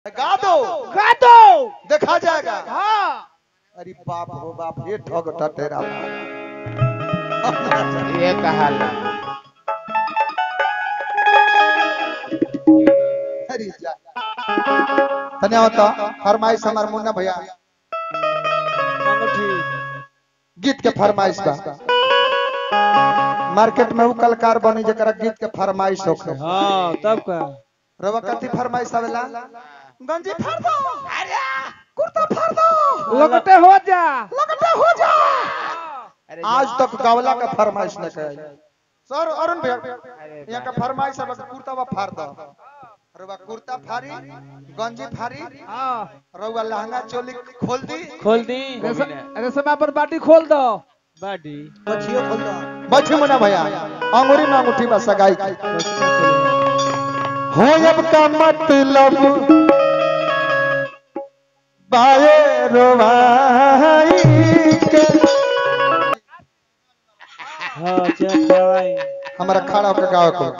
गा दो देखा जाएगा। हाँ अरे बाप हो बाप, ये ठग ठटेरा ये कहा ला अरे जा धन्यवाद। फरमाइश हमार मुन्ना भैया गीत के फरमाइश बा। मार्केट में वो कलाकार बनी जरा गीत के फरमाइश होखे। हाँ तब का रवा कथी फरमाइश आवेला? गंजी फाड़ दो, अरे कुर्ता फाड़ दो, लगटे हो जा आज तक गावला का फरमाइश न करे सर। अरुण भैया यहाँ का फरमाइश है कुर्ता वा फाड़ दो। रवा कुर्ता फाड़ी, गंजी फाड़ी, रवा लहंगा चोली खोल दी अरे समय पर बाटी खोल दो। बाडी बछियो खोल दो। बछी मुना भैया अंगूरी में अंगूठी में सगाई की हो अब का मतलब बाए रोवाई के। हाँ चल भाई हमारा खड़ा होकर गाँव को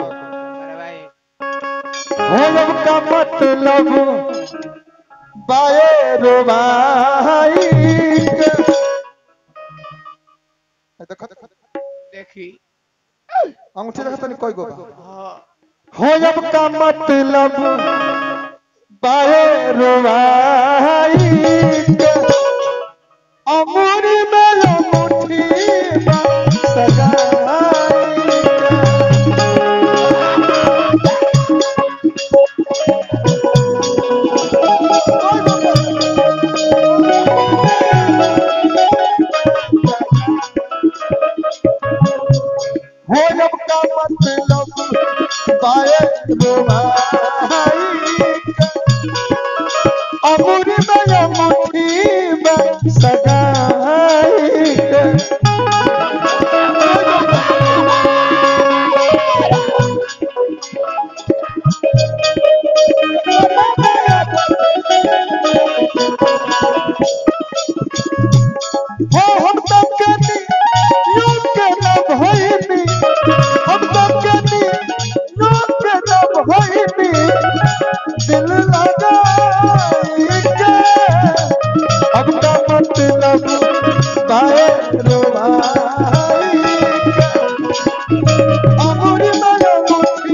हो अब का मतलब बाए रोवाई के। देखो देखी अंगूठी देखो तो कोई गो हो अब का मतलब बाए रोवाई के। अंगूरी में अंगूठी सगाई हो जब का मतलब बाए रोवाई अंगूरी में अंगूठी में सगाई हो हम तो कहती यूं के न भइनी, हम तो कहती यूं के न भइनी दिल लगाई के। अब का मतलब बाए रोवाई के अंगूरी में अंगूठी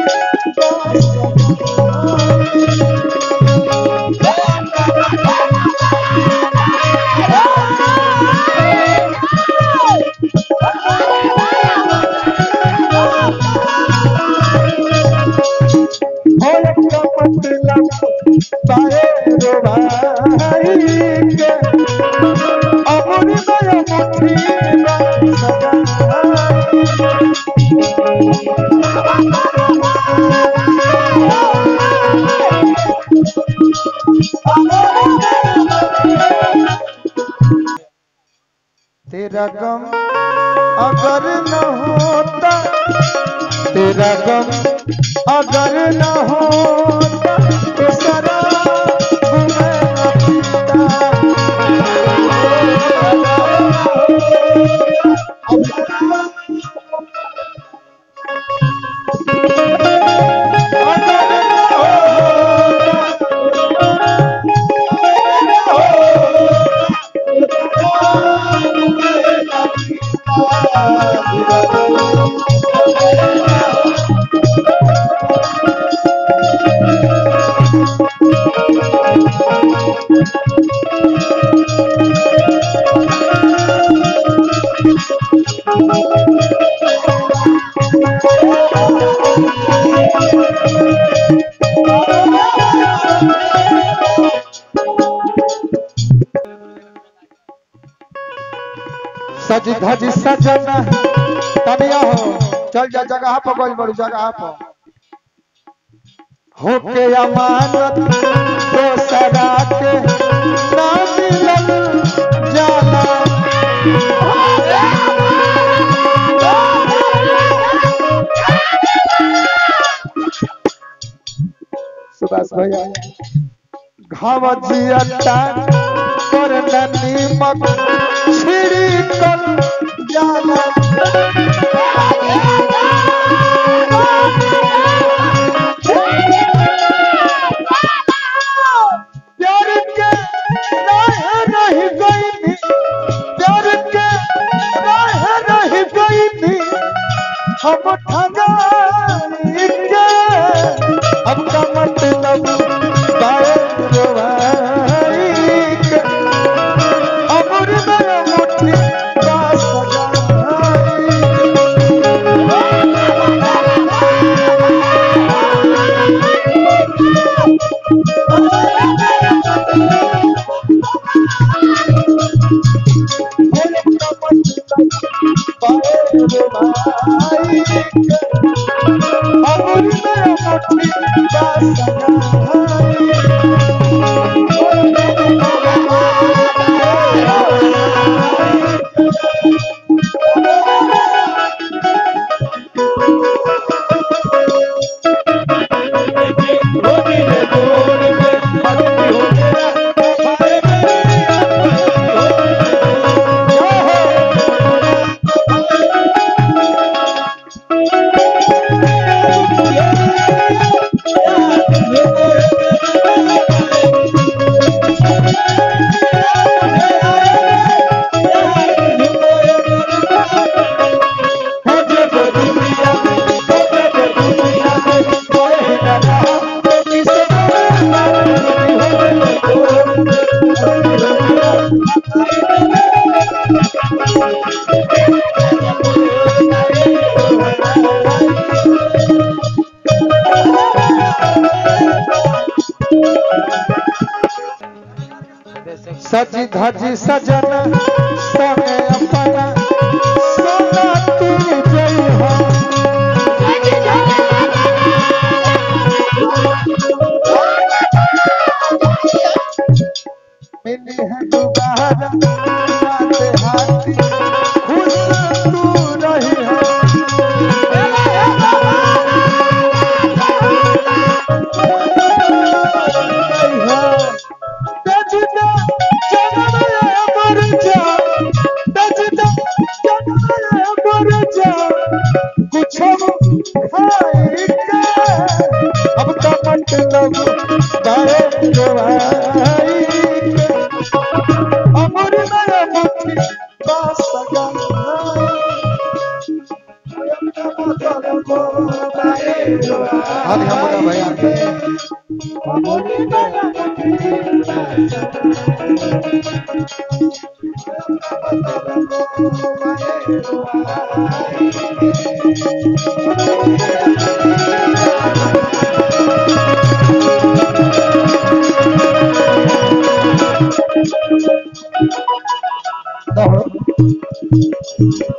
तेरा गम अगर न होता, तेरा गम अगर न होता तो शराब मैं न पीता। सज धज सजन तनिया हो चल जा जगह पर गोल बड़ी जगह पर होके अमानत दोसरा के ना मिलल जाला। सुभाष भैया घाव जियता पर नीमक छिड़कल जाला। सजी धजी सजन संगे अपना सोना तू जई हो मिली है दोबारा राते हाथी खुश तू रही हो अब तो मतलब अमर नया मुट्ठी पास सगा भाई